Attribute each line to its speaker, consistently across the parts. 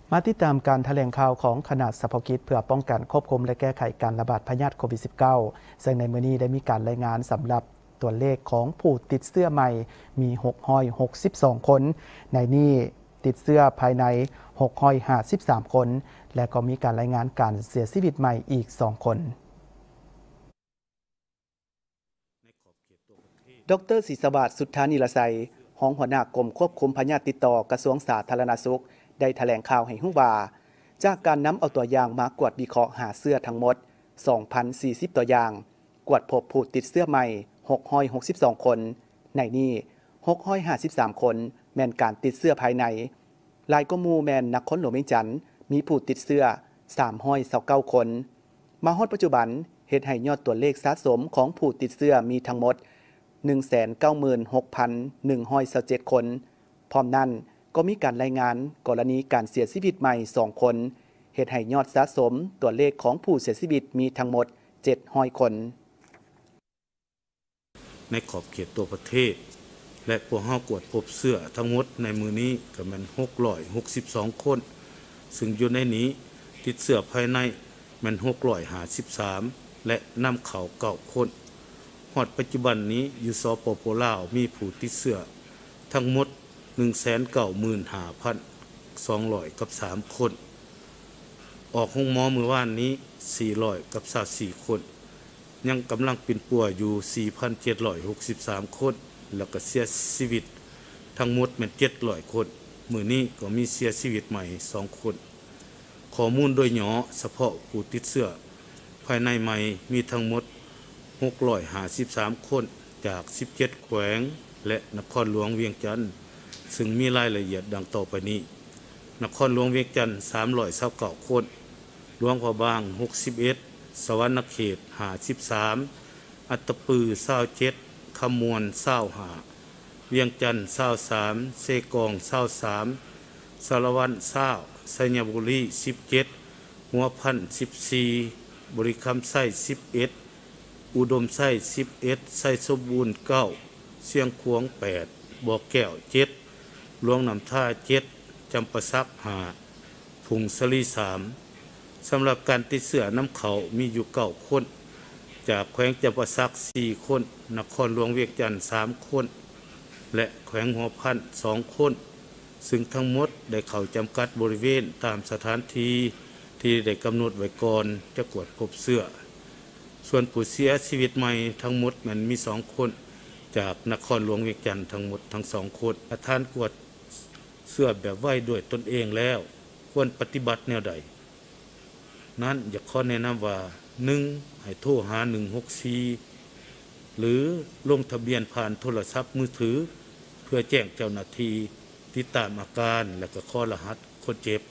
Speaker 1: มาติดตามการแถลงข่าวของคณะเฉพาะกิจเพื่อป้องกันควบคุมและแก้ไขการระบาดพยาธิโควิด -19 ซึ่งในมื้อนี้ได้มีการรายงานสำหรับตัวเลขของผู้ติดเชื้อใหม่มี662 คนในนี้ติดเชื้อภายใน653 คนและก็มีการรายงานการเสียชีวิตใหม่อีก2คนดร.ศิษวาส สุทธานิรไสยรองหัวหน้ากรมควบคุมพยาธิติดต่อกระทรวงสาธารณสุขได้แถลงข่าวให้รู้ว่าจากการนำเอาตัวอย่างมากวดวิเคราะห์หาเชื้อทั้งหมด 2,040 ตัวอย่างกวดพบผู้ติดเชื้อใหม่662 คนในนี้653 คนแม่นการติดเชื้อภายในหลายกว่าหมู่แม่นนครหลวงเวียงจันทน์มีผู้ติดเชื้อ329 คนมาฮอดปัจจุบันเฮ็ดให้ยอดตัวเลขสะสมของผู้ติดเชื้อมีทั้งหมด 196,127 คนพร้อมนั้นก็มีการรายงานกรณีการเสียชีวิตใหม่2คนเฮ็ดให้ยอดสะสมตัวเลขของผู้เสียชีวิตมีทั้งหมด700คน
Speaker 2: ในขอบเขตตัวประเทศและพวกเฮากวดพบเสื้อทั้งหมดในมือนี้ก็แม่น662คนซึ่งอยู่ในนี้ติดเสื้อภายในแม่น653และนำเข้า9คนฮอดปัจจุบันนี้อยู่สปป.ลาวมีผู้ติดเสื้อทั้งหมด 195,203 คนออกห้องหมอมื้อวานนี้424คนยังกำลังเป็นป่วยอยู่ 4,763 คนแล้วก็เสียชีวิตทั้งหมดเป็น700คนมื้อนี้ก็มีเสียชีวิตใหม่2คนข้อมูลโดยหยอเฉพาะผู้ติดเชื้อภายในใหม่มีทั้งหมด653คนจาก17แขวงและนครหลวงเวียงจันทน์ซึ่งมีรายละเอียดดังต่อไปนี้นครหลวงเวียงจันทน์329คนหลวงพระบาง61สวรรณเขต53อัตตปือ27คำมวล25เวียงจันทน์23เซกอง23สารวัน20สัญบุรี17หัวพัน14บริคำไส้11อุดมไส้11ไส้สมบูรณ์9เสียงขวง8บ่อแก้ว7หลวงน้ำท่า7จำปาสัก5พุงสลี3สำหรับการติดเชื้อน้ำเขามีอยู่9คนจากแขวงจำปาสัก4คนนครหลวงเวียงจันทน์3คนและแขวงหัวพัน2คนซึ่งทั้งหมดได้เข้าจำกัดบริเวณตามสถานที่ที่ได้กำหนดไว้ก่อนจะกวดพบเชื้อส่วนผู้เสียชีวิตใหม่ทั้งหมดมันมี2คนจากนครหลวงเวียงจันทน์ทั้งหมดทั้ง2คนท่านกวดเสื้อแบบไว้ด้วยตนเองแล้วควรปฏิบัติแนวใดนั้นอยากขอแนะนำว่า1ให้โทรหา164หรือลงทะเบียนผ่านโทรศัพท์มือถือเพื่อแจ้งเจ้าหน้าที่ติดตามอาการและก็ข้อรหัสคนเจ็บ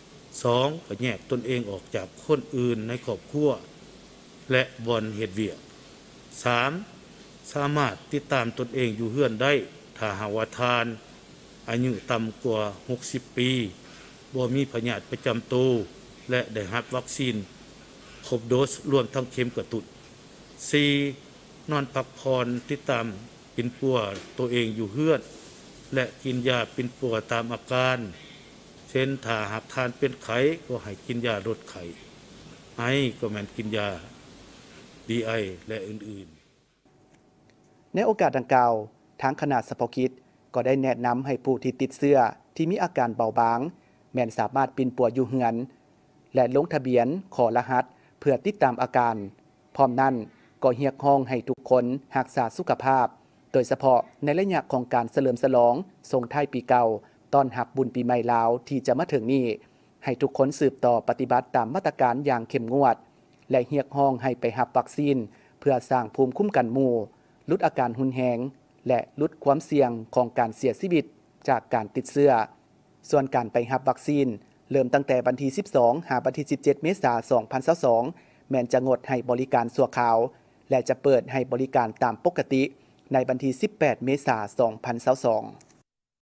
Speaker 2: 2ก็แยกตนเองออกจากคนอื่นในครอบครัวและบ่อนเฮ็ดเวียก3สามารถติดตามตนเองอยู่เฮือนได้ถ้าหากว่าทานอายุต่ำกว่า60ปีบ่มีพยาธิประจำตัวและได้รับวัคซีนครบโดสรวมทั้งเข็มกระตุ้น4นอนพักผ่อนติดตามปิ่นปัวตัวเองอยู่เฮือนและกินยาปิ่นปัวตามอาการเช่นถ้าหากทานเป็นไข้ก็ให้กินยาลดไข้ไอก็แม่นกินยาดีไอและอื่น
Speaker 1: ๆในโอกาสดังกล่าวทางคณะเฉพาะกิจก็ได้แนะนำให้ผู้ที่ติดเชื้อที่มีอาการเบาบางแม้นสามารถปิ่นปัวอยู่เฮือนและลงทะเบียนขอรหัสเพื่อติดตามอาการพร้อมนั้นก็เรียกร้องให้ทุกคนรักษาสุขภาพโดยเฉพาะในระยะของการเฉลิมฉลองส่งท้ายปีเก่าต้อนรับบุญปีใหม่ลาวที่จะมาถึงนี้ให้ทุกคนสืบต่อปฏิบัติตามมาตรการอย่างเข้มงวดและเรียกร้องให้ไปรับวัคซีนเพื่อสร้างภูมิคุ้มกันหมู่ลดอาการหุนแหงและลดความเสี่ยงของการเสียชีวิตจากการติดเชื้อส่วนการไปรับวัคซีนเริ่มตั้งแต่วันที่12หาวันที่17เมษายน2022แม้นจะงดให้บริการชั่วคราวและจะเปิดให้บริการตามปกติในวันที่18เมษายน2022